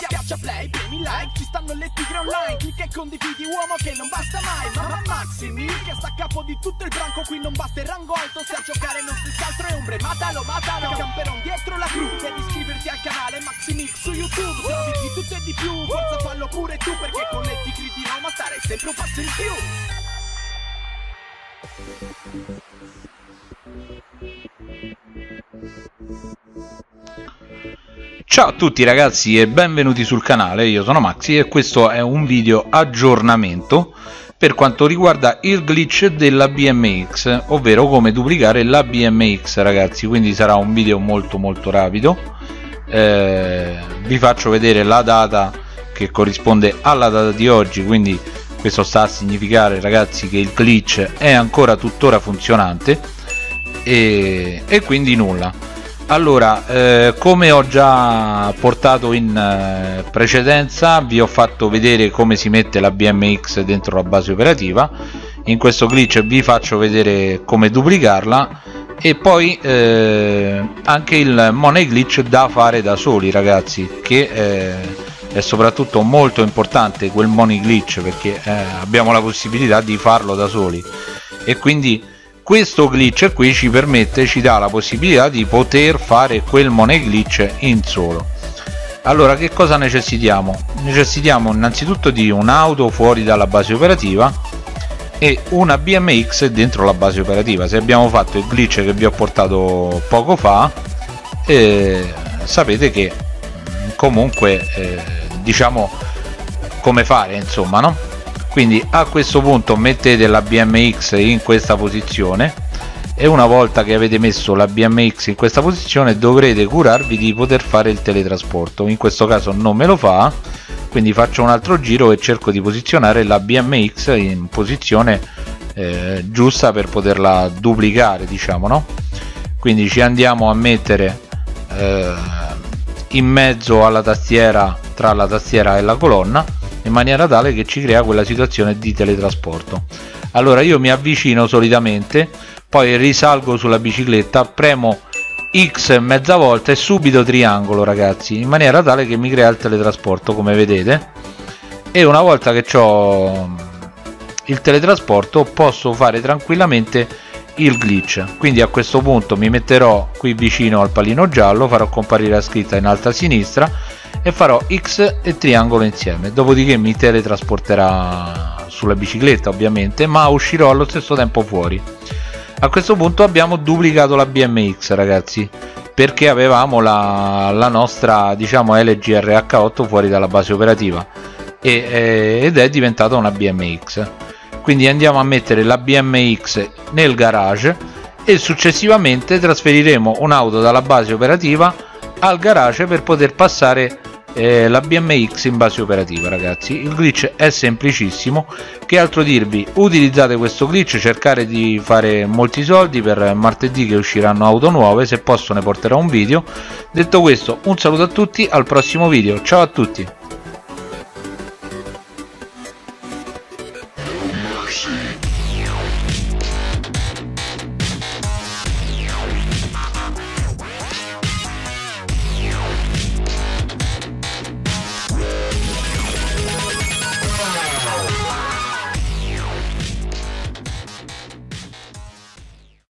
Schiaccia play, premi like, ci stanno le tigre online. Clicca e condividi, uomo, che non basta mai. Mamma Maximi, che sta a capo di tutto il branco. Qui non basta il rango alto, se a giocare non si scaltro e ombre. Matalo, matalo, camperon dietro la cru. Devi iscriverti al canale Maximix su YouTube. Trovi di tutto e di più, forza fallo pure tu, perché con le tigri di Roma stare sempre un passo in più. Ciao a tutti ragazzi e benvenuti sul canale, io sono Maxi e questo è un video aggiornamento per quanto riguarda il glitch della BMX, ovvero come duplicare la BMX ragazzi. Quindi sarà un video molto rapido. Vi faccio vedere la data che corrisponde alla data di oggi, quindi questo sta a significare ragazzi che il glitch è ancora tuttora funzionante e quindi nulla. Allora, come ho già portato in precedenza, vi ho fatto vedere come si mette la BMX dentro la base operativa. In questo glitch vi faccio vedere come duplicarla e poi anche il money glitch da fare da soli ragazzi, che è soprattutto molto importante quel money glitch, perché abbiamo la possibilità di farlo da soli e quindi questo glitch qui ci permette, ci dà la possibilità di poter fare quel money glitch in solo. Allora, che cosa necessitiamo? Necessitiamo innanzitutto di un'auto fuori dalla base operativa e una BMX dentro la base operativa. Se abbiamo fatto il glitch che vi ho portato poco fa, sapete che comunque diciamo come fare, insomma, no? Quindi a questo punto mettete la BMX in questa posizione e una volta che avete messo la BMX in questa posizione dovrete curarvi di poter fare il teletrasporto. In questo caso non me lo fa, quindi faccio un altro giro e cerco di posizionare la BMX in posizione giusta per poterla duplicare, diciamo, no? Quindi ci andiamo a mettere in mezzo alla tastiera, tra la tastiera e la colonna, in maniera tale che ci crea quella situazione di teletrasporto. Allora io mi avvicino solitamente, poi risalgo sulla bicicletta, premo X mezza volta e subito triangolo ragazzi, in maniera tale che mi crea il teletrasporto, come vedete. E una volta che ho il teletrasporto posso fare tranquillamente il glitch. Quindi a questo punto mi metterò qui vicino al pallino giallo, farò comparire la scritta in alto a sinistra e farò X e triangolo insieme, dopodiché mi teletrasporterà sulla bicicletta ovviamente, ma uscirò allo stesso tempo fuori. A questo punto abbiamo duplicato la BMX ragazzi, perché avevamo la nostra, diciamo, LG RH8 fuori dalla base operativa ed è diventata una BMX. Quindi andiamo a mettere la BMX nel garage e successivamente trasferiremo un'auto dalla base operativa al garage per poter passare la BMX in base operativa ragazzi. Il glitch è semplicissimo, che altro dirvi? Utilizzate questo glitch, cercare di fare molti soldi per martedì che usciranno auto nuove, se posso ne porterò un video. Detto questo, un saluto a tutti, al prossimo video, ciao a tutti.